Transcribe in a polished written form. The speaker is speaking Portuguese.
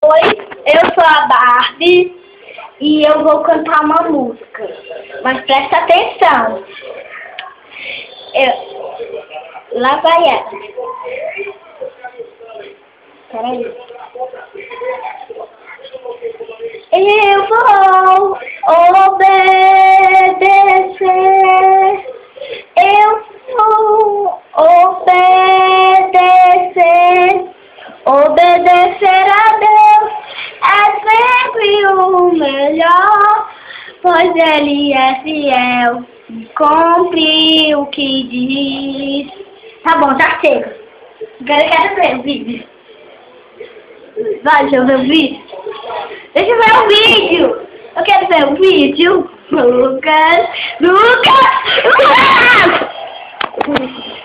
Oi, eu sou a Barbie e eu vou cantar uma música, mas presta atenção. Lá vai ela. Peraí. Eu vou obedecer. Eu vou obedecer. Obedecer a Deus é sempre o melhor, pois Ele é fiel e cumpre o que diz. Tá bom, já chega. Agora eu quero ver o vídeo. Vai, deixa eu ver o vídeo. Deixa eu ver o vídeo. Eu quero ver o vídeo. Lucas.